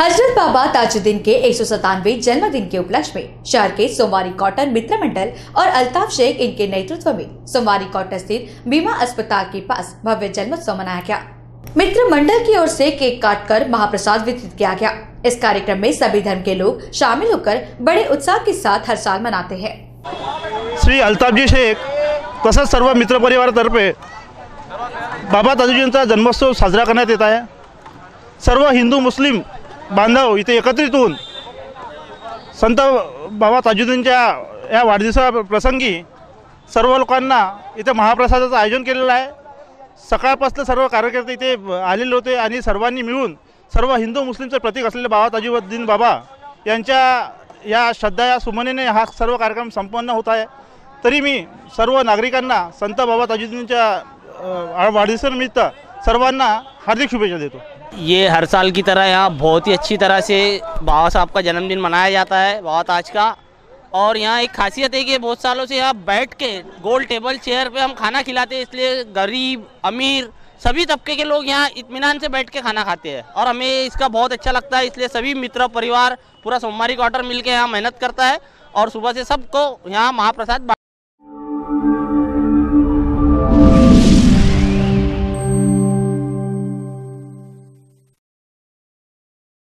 हजरत बाबा ताजुद्दीन के 197वें जन्मदिन के उपलक्ष्य में शहर के सोमवारी कॉटन मित्र मंडल और अल्ताफ शेख इनके नेतृत्व में सोमवारी कॉटन स्थित बीमा अस्पताल के पास भव्य जन्मोत्सव मनाया गया। मित्र मंडल की ओर से केक काटकर महाप्रसाद वितरित किया गया। इस कार्यक्रम में सभी धर्म के लोग शामिल होकर बड़े उत्साह के साथ हर साल मनाते हैं। श्री अल्ताफजी शेख तसंच सर्व मित्र परिवारातर्फे बाबा ताजुद्दीनचा जन्मोत्सव साजरा करण्यात येत आहे। सर्व हिंदू मुस्लिम बांधव इथे एकत्रित होऊन संत बाबा ताजुद्दीनच्या या वाढदिवसाप्रसंगी सर्व लोकांना इथे महाप्रसादाचं आयोजन केलेलं आहे। सकाळपासून सर्व कार्यकर्ते इथे आलेले होते आणि सर्वांनी मिळून सर्व हिंदू मुस्लिमचे प्रतीक असलेले बाबा ताजुद्दीन बाबा यांच्या या श्रद्धा या सुमनेने हा सर्व कार्यक्रम संपन्न होत आहे। तरी मी सर्व नागरिकांना संत बाबा ताजुद्दीनच्या वाढदिवसानिमित्त सर्वांना हार्दिक शुभेच्छा देतो। ये हर साल की तरह यहाँ बहुत ही अच्छी तरह से बाबा साहब का जन्मदिन मनाया जाता है, बाबा ताज का। और यहाँ एक खासियत है कि बहुत सालों से यहाँ बैठ के गोल टेबल चेयर पे हम खाना खिलाते हैं, इसलिए गरीब अमीर सभी तबके के लोग यहाँ इत्मीनान से बैठ के खाना खाते हैं और हमें इसका बहुत अच्छा लगता है। इसलिए सभी मित्र परिवार पूरा सोमवारी क्वार्टर मिल के यहाँ मेहनत करता है और सुबह से सबको यहाँ महाप्रसाद